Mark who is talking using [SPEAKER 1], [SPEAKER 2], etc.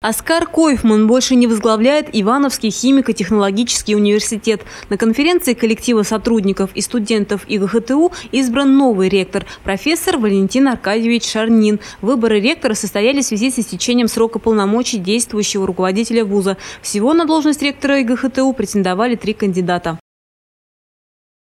[SPEAKER 1] Оскар Койфман больше не возглавляет Ивановский химико-технологический университет. На конференции коллектива сотрудников и студентов ИГХТУ избран новый ректор – профессор Валентин Аркадьевич Шарнин. Выборы ректора состоялись в связи с истечением срока полномочий действующего руководителя вуза. Всего на должность ректора ИГХТУ претендовали 3 кандидата.